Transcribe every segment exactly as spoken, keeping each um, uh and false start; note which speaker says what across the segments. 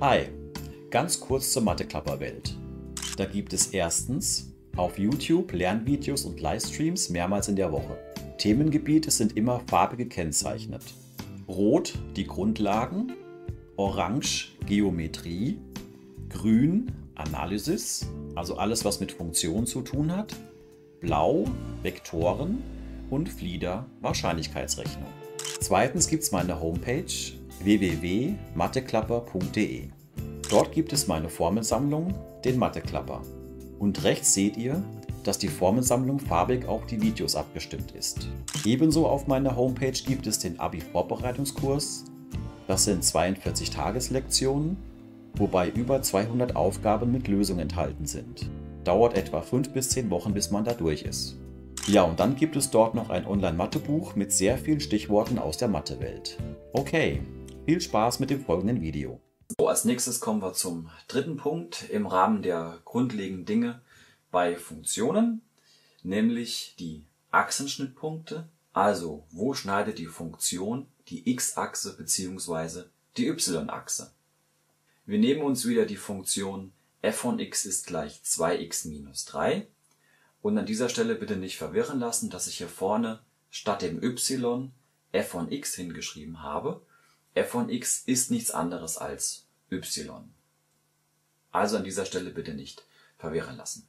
Speaker 1: Hi, ganz kurz zur Mathe-Klapper-Welt. Da gibt es erstens auf YouTube Lernvideos und Livestreams mehrmals in der Woche. Themengebiete sind immer farbig gekennzeichnet. Rot die Grundlagen, Orange Geometrie, Grün Analysis, also alles was mit Funktionen zu tun hat, Blau Vektoren und Flieder Wahrscheinlichkeitsrechnung. Zweitens gibt es meine Homepage w w w punkt matheklapper punkt de. Dort gibt es meine Formelsammlung, den Matheklapper. Und rechts seht ihr, dass die Formelsammlung farbig auf die Videos abgestimmt ist. Ebenso auf meiner Homepage gibt es den Abi-Vorbereitungskurs. Das sind zweiundvierzig Tageslektionen, wobei über zweihundert Aufgaben mit Lösungen enthalten sind. Dauert etwa fünf bis zehn Wochen, bis man da durch ist. Ja, und dann gibt es dort noch ein Online-Mathebuch mit sehr vielen Stichworten aus der Mathewelt. Okay, viel Spaß mit dem folgenden Video.
Speaker 2: So, als nächstes kommen wir zum dritten Punkt im Rahmen der grundlegenden Dinge bei Funktionen, nämlich die Achsenschnittpunkte. Also, wo schneidet die Funktion die x-Achse bzw. die y-Achse? Wir nehmen uns wieder die Funktion f von x ist gleich zwei x minus drei. Und an dieser Stelle bitte nicht verwirren lassen, dass ich hier vorne statt dem y f von x hingeschrieben habe. F von x ist nichts anderes als y. Also an dieser Stelle bitte nicht verwirren lassen.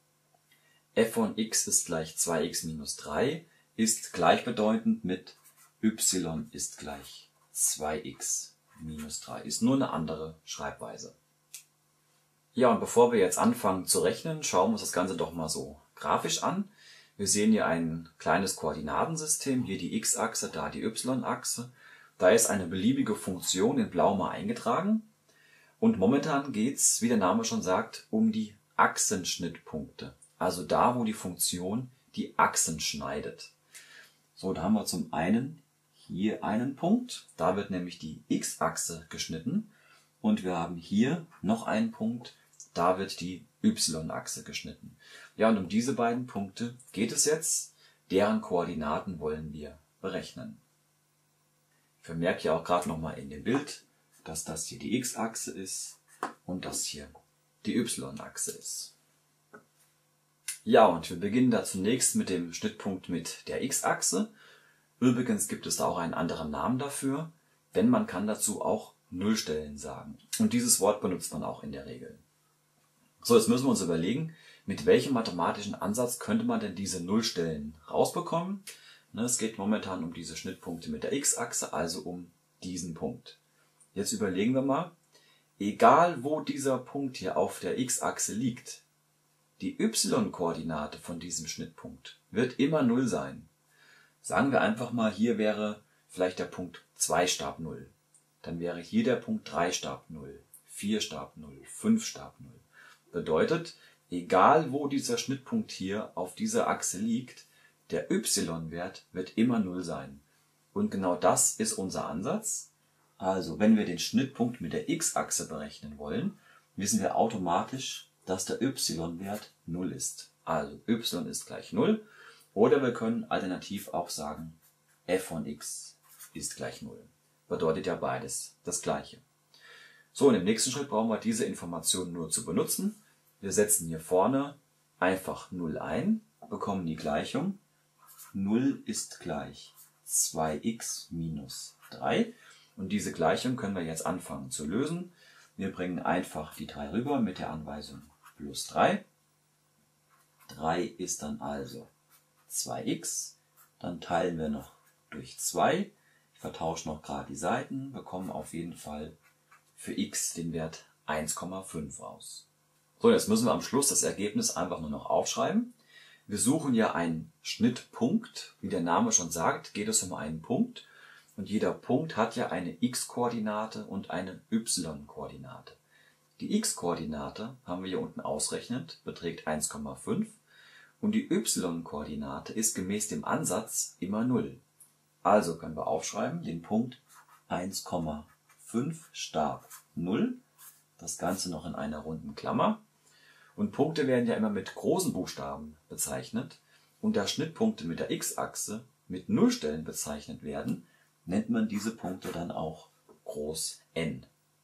Speaker 2: F von x ist gleich zwei x minus drei ist gleichbedeutend mit y ist gleich zwei x minus drei. Ist nur eine andere Schreibweise. Ja, und bevor wir jetzt anfangen zu rechnen, schauen wir uns das Ganze doch mal so grafisch an. Wir sehen hier ein kleines Koordinatensystem, hier die x-Achse, da die y-Achse. Da ist eine beliebige Funktion in blau mal eingetragen. Und momentan geht es, wie der Name schon sagt, um die Achsenschnittpunkte. Also da, wo die Funktion die Achsen schneidet. So, da haben wir zum einen hier einen Punkt. Da wird nämlich die x-Achse geschnitten. Und wir haben hier noch einen Punkt. Da wird die y-Achse geschnitten. Ja, und um diese beiden Punkte geht es jetzt. Deren Koordinaten wollen wir berechnen. Ich vermerke ja auch gerade nochmal in dem Bild, dass das hier die x-Achse ist und das hier die y-Achse ist. Ja, und wir beginnen da zunächst mit dem Schnittpunkt mit der x-Achse. Übrigens gibt es da auch einen anderen Namen dafür, denn man kann dazu auch Nullstellen sagen. Und dieses Wort benutzt man auch in der Regel. So, jetzt müssen wir uns überlegen, mit welchem mathematischen Ansatz könnte man denn diese Nullstellen rausbekommen. Es geht momentan um diese Schnittpunkte mit der x-Achse, also um diesen Punkt. Jetzt überlegen wir mal, egal wo dieser Punkt hier auf der x-Achse liegt, die y-Koordinate von diesem Schnittpunkt wird immer null sein. Sagen wir einfach mal, hier wäre vielleicht der Punkt zwei Stab null. Dann wäre hier der Punkt drei Stab null, vier Stab null, fünf Stab null. Bedeutet, egal wo dieser Schnittpunkt hier auf dieser Achse liegt, der y-Wert wird immer null sein. Und genau das ist unser Ansatz. Also, wenn wir den Schnittpunkt mit der x-Achse berechnen wollen, wissen wir automatisch, dass der y-Wert null ist. Also, y ist gleich null. Oder wir können alternativ auch sagen, f von x ist gleich null. Bedeutet ja beides das Gleiche. So, und im nächsten Schritt brauchen wir diese Information nur zu benutzen. Wir setzen hier vorne einfach null ein, bekommen die Gleichung. null ist gleich zwei x minus drei. Und diese Gleichung können wir jetzt anfangen zu lösen. Wir bringen einfach die drei rüber mit der Anweisung plus drei. drei ist dann also zwei x. Dann teilen wir noch durch zwei. Ich vertausche noch gerade die Seiten, bekommen auf jeden Fall für x den Wert eins Komma fünf raus. So, jetzt müssen wir am Schluss das Ergebnis einfach nur noch aufschreiben. Wir suchen ja einen Schnittpunkt. Wie der Name schon sagt, geht es um einen Punkt. Und jeder Punkt hat ja eine x-Koordinate und eine y-Koordinate. Die x-Koordinate haben wir hier unten ausgerechnet, beträgt eins Komma fünf. Und die y-Koordinate ist gemäß dem Ansatz immer null. Also können wir aufschreiben, den Punkt eins Komma fünf Stab null. Das Ganze noch in einer runden Klammer. Und Punkte werden ja immer mit großen Buchstaben bezeichnet. Und da Schnittpunkte mit der x-Achse mit Nullstellen bezeichnet werden, nennt man diese Punkte dann auch groß N.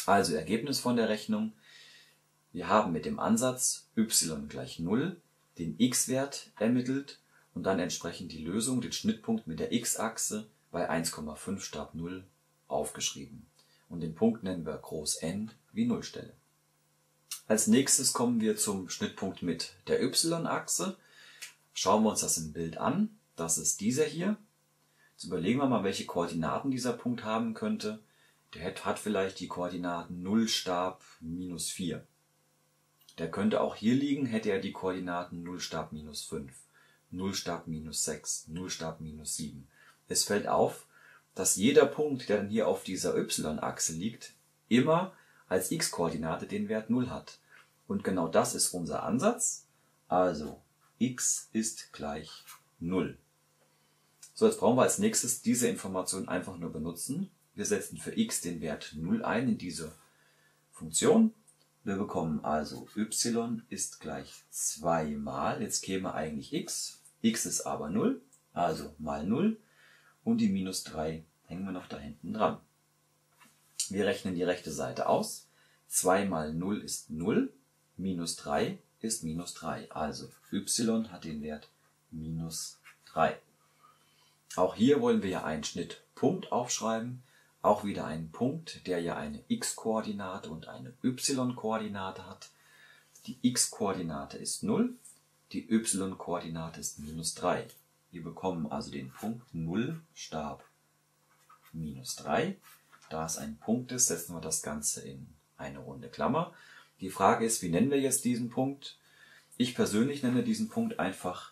Speaker 2: Also Ergebnis von der Rechnung. Wir haben mit dem Ansatz y gleich null den x-Wert ermittelt und dann entsprechend die Lösung, den Schnittpunkt mit der x-Achse bei eins Komma fünf Stab null aufgeschrieben. Und den Punkt nennen wir groß N wie Nullstelle. Als nächstes kommen wir zum Schnittpunkt mit der y-Achse. Schauen wir uns das im Bild an. Das ist dieser hier. Jetzt überlegen wir mal, welche Koordinaten dieser Punkt haben könnte. Der hat vielleicht die Koordinaten null Stab minus vier. Der könnte auch hier liegen, hätte er die Koordinaten null Stab minus fünf, null Stab minus sechs, null Stab minus sieben. Es fällt auf, dass jeder Punkt, der dann hier auf dieser y-Achse liegt, immer als x-Koordinate den Wert null hat. Und genau das ist unser Ansatz. Also x ist gleich null. So, jetzt brauchen wir als nächstes diese Information einfach nur benutzen. Wir setzen für x den Wert null ein in diese Funktion. Wir bekommen also y ist gleich zwei mal, jetzt käme eigentlich x, x ist aber null, also mal null und die minus drei hängen wir noch da hinten dran. Wir rechnen die rechte Seite aus, zwei mal null ist null, minus drei ist minus drei, also y hat den Wert minus drei. Auch hier wollen wir ja einen Schnittpunkt aufschreiben. Auch wieder einen Punkt, der ja eine x-Koordinate und eine y-Koordinate hat. Die x-Koordinate ist null, die y-Koordinate ist minus drei. Wir bekommen also den Punkt null Stab minus drei. Da es ein Punkt ist, setzen wir das Ganze in eine runde Klammer. Die Frage ist, wie nennen wir jetzt diesen Punkt? Ich persönlich nenne diesen Punkt einfach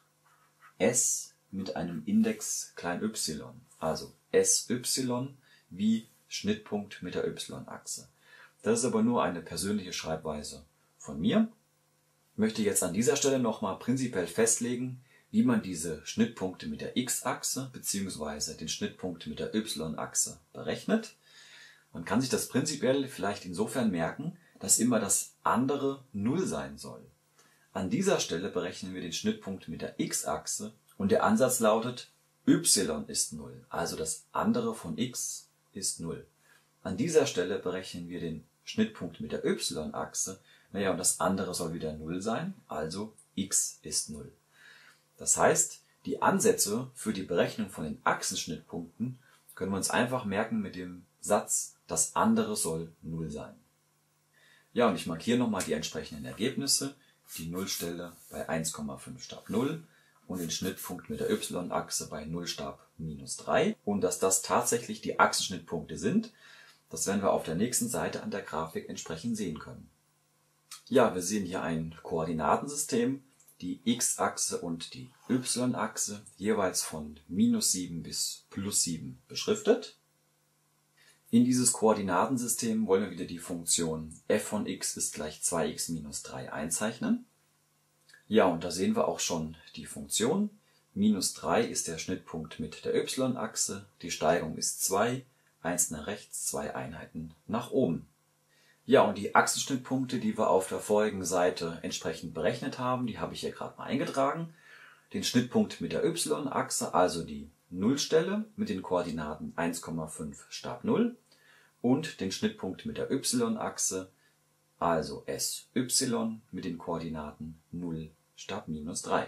Speaker 2: S mit einem Index klein y. Also S Y wie Schnittpunkt mit der y-Achse. Das ist aber nur eine persönliche Schreibweise von mir. Ich möchte jetzt an dieser Stelle nochmal prinzipiell festlegen, wie man diese Schnittpunkte mit der x-Achse bzw. den Schnittpunkt mit der y-Achse berechnet. Man kann sich das prinzipiell vielleicht insofern merken, dass immer das andere null sein soll. An dieser Stelle berechnen wir den Schnittpunkt mit der x-Achse und der Ansatz lautet y ist null, also das andere von x ist null. An dieser Stelle berechnen wir den Schnittpunkt mit der y-Achse, naja, und das andere soll wieder null sein, also x ist null. Das heißt, die Ansätze für die Berechnung von den Achsenschnittpunkten können wir uns einfach merken mit dem Satz, das andere soll null sein. Ja, und ich markiere nochmal die entsprechenden Ergebnisse, die Nullstelle bei eins Komma fünf Stab null und den Schnittpunkt mit der y-Achse bei null Stab minus drei. Und dass das tatsächlich die Achsenschnittpunkte sind, das werden wir auf der nächsten Seite an der Grafik entsprechend sehen können. Ja, wir sehen hier ein Koordinatensystem, die x-Achse und die y-Achse, jeweils von minus sieben bis plus sieben beschriftet. In dieses Koordinatensystem wollen wir wieder die Funktion f von x ist gleich zwei x minus drei einzeichnen. Ja, und da sehen wir auch schon die Funktion. Minus drei ist der Schnittpunkt mit der y-Achse, die Steigung ist zwei, eins nach rechts, zwei Einheiten nach oben. Ja, und die Achsenschnittpunkte, die wir auf der vorigen Seite entsprechend berechnet haben, die habe ich hier gerade mal eingetragen. Den Schnittpunkt mit der y-Achse, also die Nullstelle mit den Koordinaten eins Komma fünf Stab null und den Schnittpunkt mit der y-Achse, also S Y mit den Koordinaten null Stab minus drei.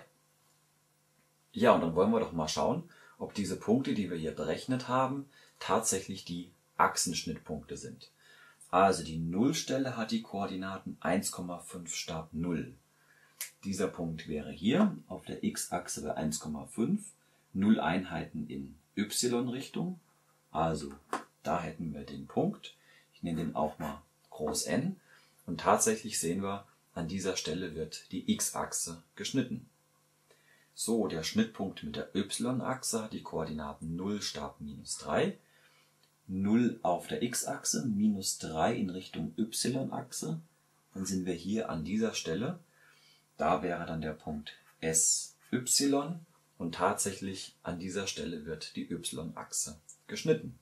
Speaker 2: Ja, und dann wollen wir doch mal schauen, ob diese Punkte, die wir hier berechnet haben, tatsächlich die Achsenschnittpunkte sind. Also die Nullstelle hat die Koordinaten eins Komma fünf Stab null. Dieser Punkt wäre hier auf der x-Achse bei eins Komma fünf, null Einheiten in y-Richtung. Also da hätten wir den Punkt. Ich nenne den auch mal groß N. Und tatsächlich sehen wir, an dieser Stelle wird die x-Achse geschnitten. So, der Schnittpunkt mit der y-Achse hat die Koordinaten null Stab minus drei. null auf der x-Achse, minus drei in Richtung y-Achse. Dann sind wir hier an dieser Stelle. Da wäre dann der Punkt S Y und tatsächlich an dieser Stelle wird die y-Achse geschnitten.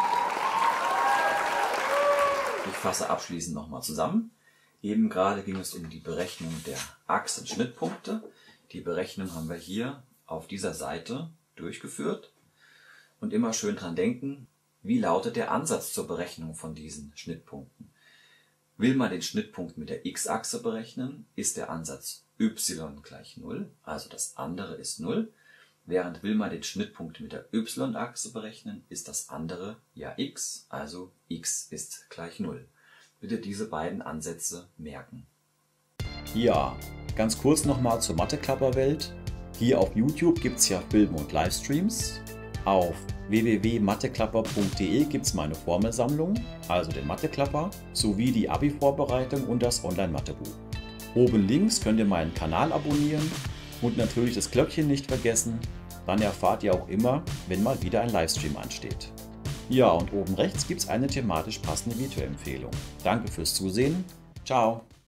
Speaker 2: Ich fasse abschließend nochmal zusammen. Eben gerade ging es um die Berechnung der Achsenschnittpunkte. Die Berechnung haben wir hier auf dieser Seite durchgeführt. Und immer schön dran denken, wie lautet der Ansatz zur Berechnung von diesen Schnittpunkten? Will man den Schnittpunkt mit der x-Achse berechnen, ist der Ansatz y gleich null, also das andere ist null. Während will man den Schnittpunkt mit der y-Achse berechnen, ist das andere ja x, also x ist gleich null. Bitte diese beiden Ansätze merken.
Speaker 1: Ja, ganz kurz nochmal zur Mathe-Klapper-Welt. Hier auf YouTube gibt es ja Filme und Livestreams. Auf w w w punkt matheklapper punkt de gibt es meine Formelsammlung, also den Mathe-Klapper, sowie die Abi-Vorbereitung und das Online-Mathebuch. Oben links könnt ihr meinen Kanal abonnieren und natürlich das Glöckchen nicht vergessen, dann erfahrt ihr auch immer, wenn mal wieder ein Livestream ansteht. Ja, und oben rechts gibt es eine thematisch passende Videoempfehlung. Danke fürs Zusehen, ciao!